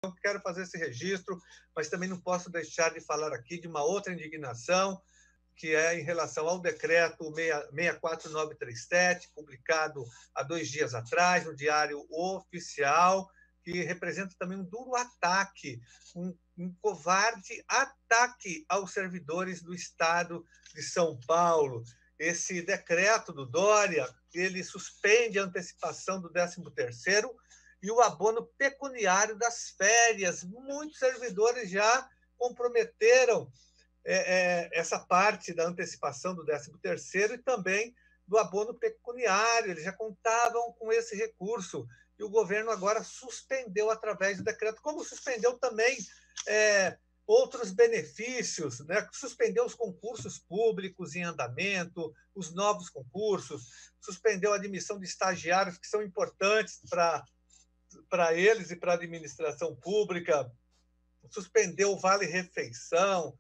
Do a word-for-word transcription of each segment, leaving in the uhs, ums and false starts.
quero fazer esse registro, mas também não posso deixar de falar aqui de uma outra indignação, que é em relação ao decreto seis mil quatrocentos e trinta e sete, publicado há dois dias atrás no Diário Oficial, que representa também um duro ataque, um, um covarde ataque aos servidores do Estado de São Paulo. Esse decreto do Dória, ele suspende a antecipação do décimo terceiro e o abono pecuniário das férias. Muitos servidores já comprometeram é, é, essa parte da antecipação do décimo terceiro e também do abono pecuniário. Eles já contavam com esse recurso e o governo agora suspendeu através do decreto, como suspendeu também é, outros benefícios, né? Suspendeu os concursos públicos em andamento, os novos concursos, suspendeu a admissão de estagiários que são importantes para para eles e para a administração pública, suspendeu o vale-refeição,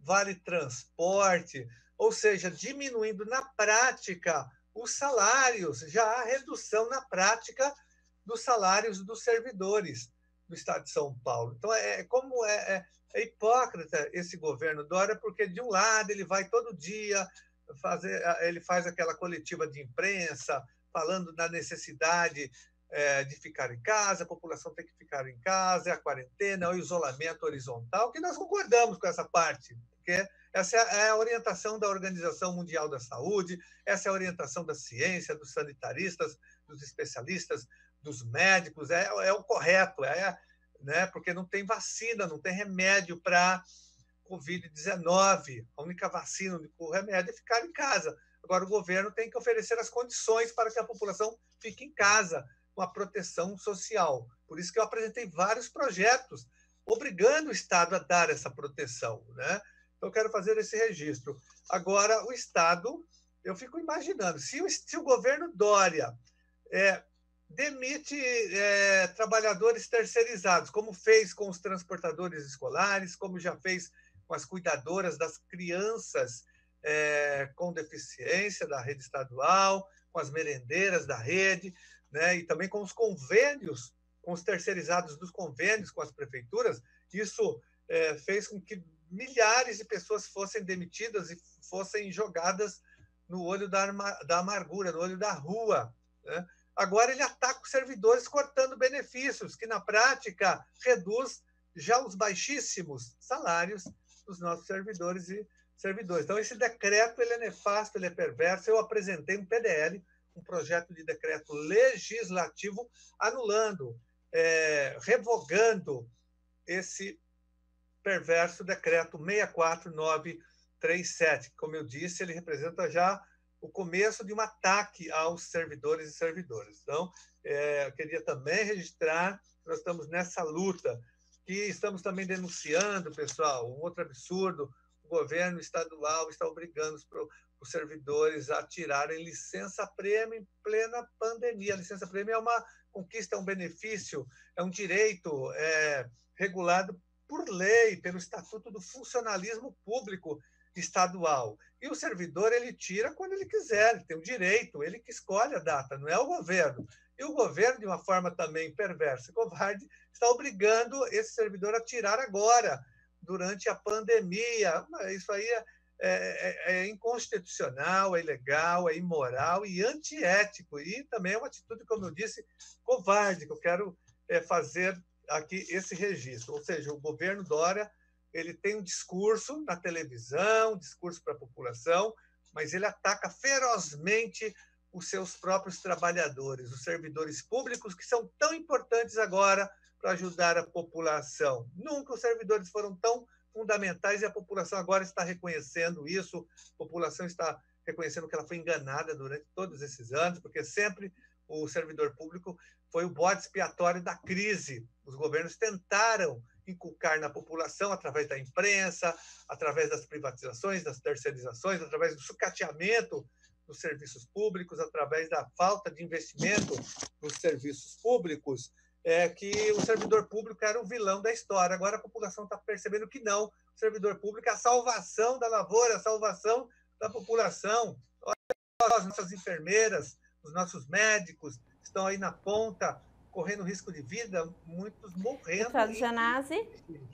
vale-transporte, ou seja, diminuindo na prática os salários, já há redução na prática dos salários dos servidores do Estado de São Paulo. Então, é como é, é, é hipócrita esse governo Dória, porque, de um lado, ele vai todo dia fazer, ele faz aquela coletiva de imprensa, falando da necessidade é, de ficar em casa, a população tem que ficar em casa, é a quarentena, é o isolamento horizontal, que nós concordamos com essa parte, porque essa é a orientação da Organização Mundial da Saúde, essa é a orientação da ciência, dos sanitaristas, dos especialistas, dos médicos, é, é o correto, é, né, porque não tem vacina, não tem remédio para covid dezenove. A única vacina, o único remédio é ficar em casa. Agora, o governo tem que oferecer as condições para que a população fique em casa, com a proteção social. Por isso que eu apresentei vários projetos obrigando o Estado a dar essa proteção, né? Então, eu quero fazer esse registro. Agora, o Estado, eu fico imaginando, se o, se o governo Dória é, demite é, trabalhadores terceirizados, como fez com os transportadores escolares, como já fez com as cuidadoras das crianças é, com deficiência da rede estadual, com as merendeiras da rede, né, e também com os convênios, com os terceirizados dos convênios com as prefeituras, isso é, fez com que milhares de pessoas fossem demitidas e fossem jogadas no olho da, da amargura, no olho da rua, né? Agora ele ataca os servidores cortando benefícios, que na prática reduz já os baixíssimos salários dos nossos servidores e servidores. Então, esse decreto ele é nefasto, ele é perverso. Eu apresentei um P D L, um projeto de decreto legislativo, anulando, é, revogando esse perverso decreto seis quatro nove três sete. Como eu disse, ele representa já o começo de um ataque aos servidores e servidoras. Então, é, eu queria também registrar que nós estamos nessa luta, que estamos também denunciando, pessoal, um outro absurdo, o governo estadual está obrigando os, os servidores a tirarem licença-prêmio em plena pandemia. A licença-prêmio é uma conquista, é um benefício, é um direito é, regulado por lei, pelo Estatuto do Funcionalismo Público Estadual. E o servidor, ele tira quando ele quiser, ele tem o direito, ele que escolhe a data, não é o governo. E o governo, de uma forma também perversa e covarde, está obrigando esse servidor a tirar agora, durante a pandemia. Isso aí é, é, é inconstitucional, é ilegal, é imoral e antiético. E também é uma atitude, como eu disse, covarde, que eu quero é, fazer aqui esse registro. Ou seja, o governo Dória, ele tem um discurso na televisão, um discurso para a população, mas ele ataca ferozmente os seus próprios trabalhadores, os servidores públicos, que são tão importantes agora para ajudar a população. Nunca os servidores foram tão fundamentais e a população agora está reconhecendo isso, a população está reconhecendo que ela foi enganada durante todos esses anos, porque sempre o servidor público foi o bode expiatório da crise. Os governos tentaram inculcar na população através da imprensa, através das privatizações, das terceirizações, através do sucateamento dos serviços públicos, através da falta de investimento nos serviços públicos, é, que o servidor público era o vilão da história. Agora a população está percebendo que não. O servidor público é a salvação da lavoura, a salvação da população. Olha, as nossas enfermeiras, os nossos médicos estão aí na ponta correndo risco de vida, muitos morrendo. Doutora Janase,